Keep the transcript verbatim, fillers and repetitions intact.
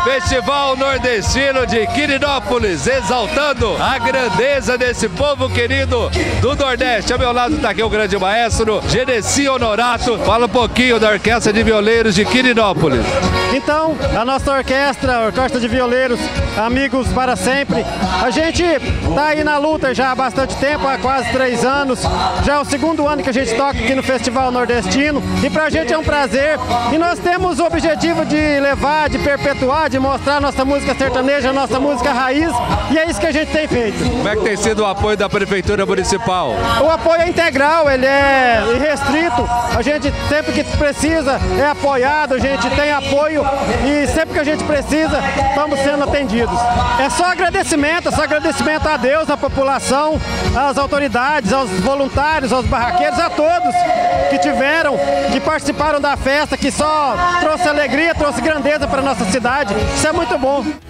Festival Nordestino de Quirinópolis, exaltando a grandeza desse povo querido do Nordeste. Ao meu lado está aqui o grande maestro Genesi Honorato. Fala um pouquinho da Orquestra de Violeiros de Quirinópolis. Então, a nossa orquestra, a Orquestra de Violeiros, amigos para sempre, a gente está aí na luta já há bastante tempo, há quase três anos. Já é o segundo ano que a gente toca aqui no Festival Nordestino e pra gente é um prazer. E nós temos o objetivo de levar, de perpetuar, de mostrar nossa música sertaneja, nossa música raiz, e é isso que a gente tem feito. Como é que tem sido o apoio da Prefeitura Municipal? O apoio é integral, ele é irrestrito. A gente sempre que precisa é apoiado, a gente tem apoio e sempre que a gente precisa estamos sendo atendidos. É só agradecimento, é só agradecimento a Deus, à população, às autoridades, aos voluntários, aos barraqueiros, a todos que tiveram, que participaram da festa, que só trouxe alegria, trouxe grandeza para a nossa cidade. Isso é muito bom.